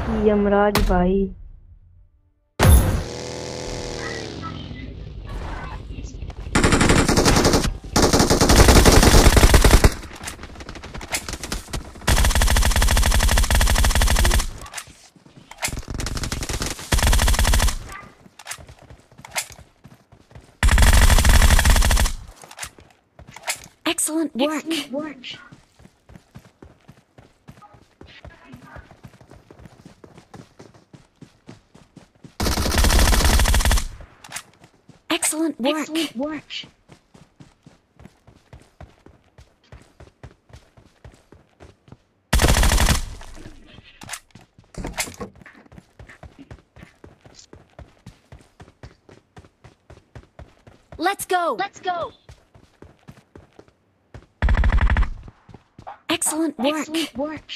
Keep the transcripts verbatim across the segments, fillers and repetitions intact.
यमराज भाई। Excellent work. Excellent work. Excellent work. Excellent work. Let's go. Let's go. Excellent work. Excellent work.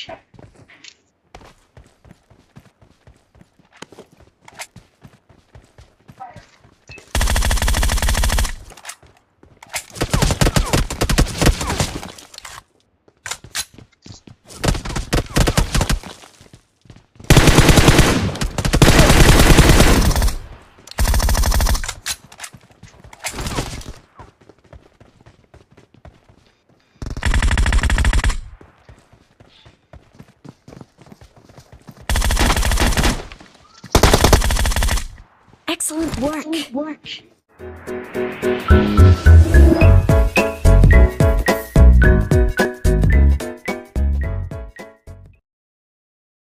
Excellent work. Excellent work.